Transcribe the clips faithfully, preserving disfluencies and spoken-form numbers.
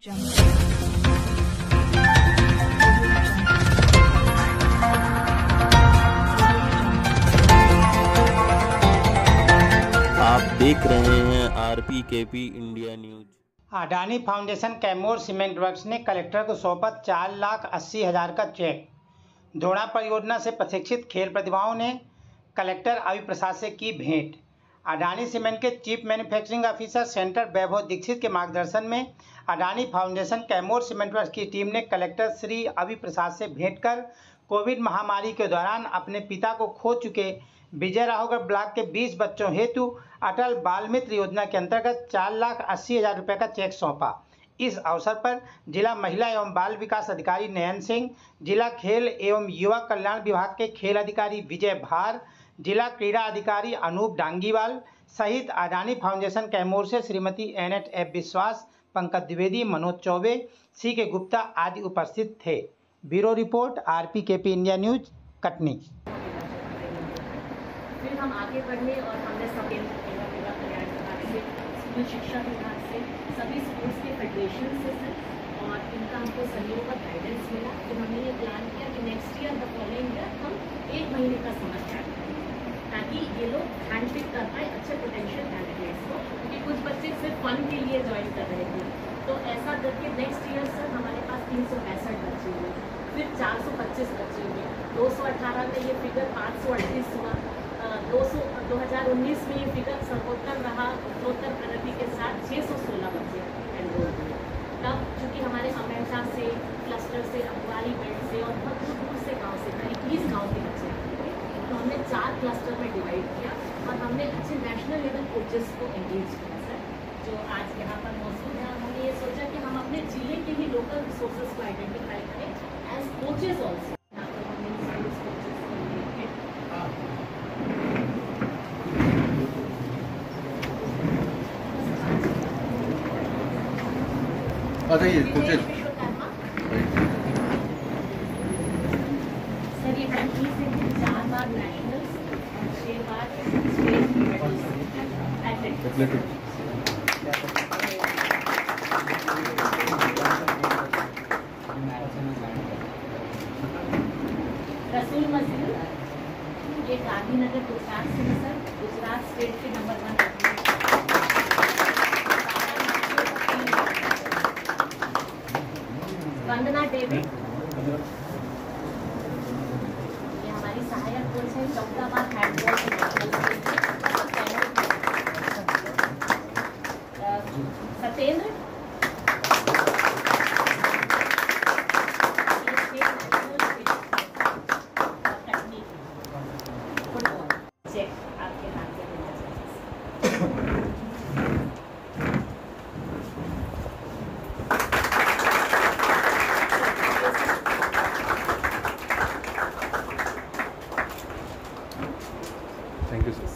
आप देख रहे हैं RP KP India news. Adani foundation Kymore cement works ने कलेक्टर को सौंपा चार लाख अस्सी हजार का चेक। धोड़ा परियोजना से प्रशिक्षित खेल प्रतिभाओं ने कलेक्टर अभि प्रसाद से की भेंट। अडानी सीमेंट के chief manufacturing officer centre Vaibhav Dikshit के मार्गदर्शन में Adani foundation Kymore cement works की टीम ने कलेक्टर श्री अभि प्रसाद से भेंट कर कोविड महामारी के दौरान अपने पिता को खो चुके विजय राघवगढ़ ब्लॉक के बीस बच्चों हेतु अटल बाल मित्र योजना के अंतर्गत चार लाख अस्सी हजार रुपये का चेक सौंपा। इस अवसर पर जिला महिला एवं बाल विकास अधिकारी नयन सिंह, जिला खेल एवं युवा कल्याण विभाग के खेल अधिकारी विजय भार, जिला क्रीड़ा अधिकारी अनूप डांगीवाल सहित अडानी फाउंडेशन कैमोर से श्रीमती एनएट एफ विश्वास, पंकज द्विवेदी, मनोज चौबे, सी के गुप्ता आदि उपस्थित थे। Bureau report RP KP India news, Katni. फिर हम आगे बढ़े और हमने सब युवा कल्याण विभाग से, स्कूल शिक्षा विभाग से, सभी स्कूल्स के फेडरेशन से सर, और इनका हमको सहयोग और गाइडेंस मिला। फिर हमने ये प्लान किया कि next year the following year हम एक महीने का समर कैंप करें ताकि ये लोग हैंड पिक कर पाए अच्छे पोटेंशियल कैंडिडेट्स को, क्योंकि कुछ बच्चे सिर्फ फन के लिए ज्वाइन कर रहे थे। तो ऐसा करके नेक्स्ट ईयर सर हमारे पास तीन सौ पैंसठ बच्चे हुए, फिर चार सौ पच्चीस बच्चे हुए, दो सौ अठारह में ये फिगर पाँच सौ अड़तीस हुआ, दो सौ दो हज़ार उन्नीस में ये फिगर सर्वोत्तम रहा, उत्तरोत्तर प्रगति के साथ छः सौ सोलह बच्चे एनरोल हुए। तब चूँकि हमारे अमेठा से, क्लस्टर से, अखबारी बेल्ट से और बहुत दूर दूर से गांव से करीब बीस गाँव के बच्चे आते थे, तो हमने चार क्लस्टर में डिवाइड किया और हमने अच्छे नेशनल लेवल कोचेस को एंगेज किया सर, जो आज यहाँ पर मौजूद है। हमने ये सोचा कि हम अपने जिले के ही लोकल रिसोर्सेज को आइडेंटिफाई करें एज कोचेज ऑल्सो। अच्छा ये कोचेज सर, ये कंट्री से चार बार नेशनल्स, छह बार स्टेट एथलेटिक्स। रसूल मजीद ये गांधीनगर गुजरात से है सर, गुजरात स्टेट के नंबर वन। वंदना डेविड ये हमारी सहायक कोच है, चौथाबाद हैंडबॉल सत्येंद्र फुटबॉल चेक आपके हाथ से देना चाहिए। Thank you sir.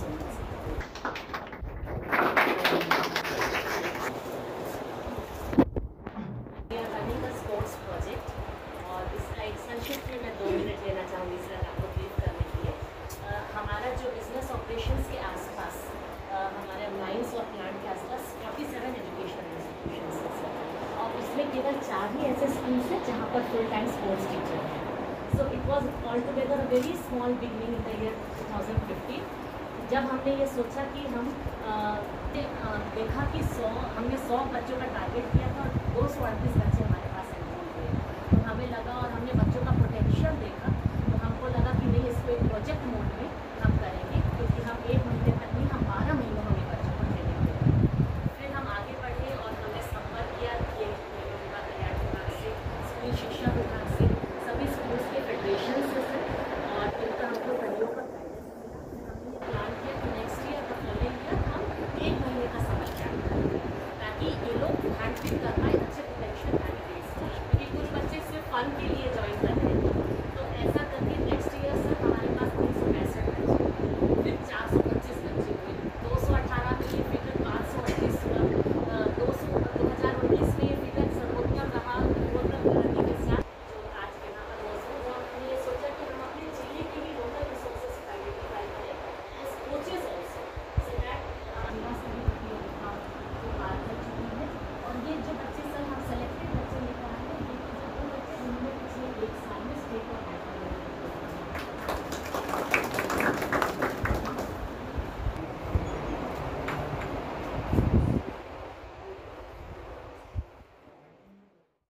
Sports project और इसका एक संक्षिप्त में मैं दो मिनट लेना चाहूँगी सर आपको ब्रीफ करने के लिए। आ, हमारा जो बिजनेस ऑपरेशंस के आसपास हमारे माइंस और प्लांट के आसपास सैंतालीस एजुकेशनल इंस्टीट्यूशंस हैं सर, और उसमें केवल चार ही ऐसे स्कूल्स हैं जहाँ पर फुल टाइम स्पोर्ट्स टीचर हैं। So it was all together a very small beginning in the year two thousand fifteen, जब हमने ये सोचा कि हम आ, दे, आ, देखा कि सौ हमने सौ बच्चों का टारगेट किया था और दो सौ अड़तीस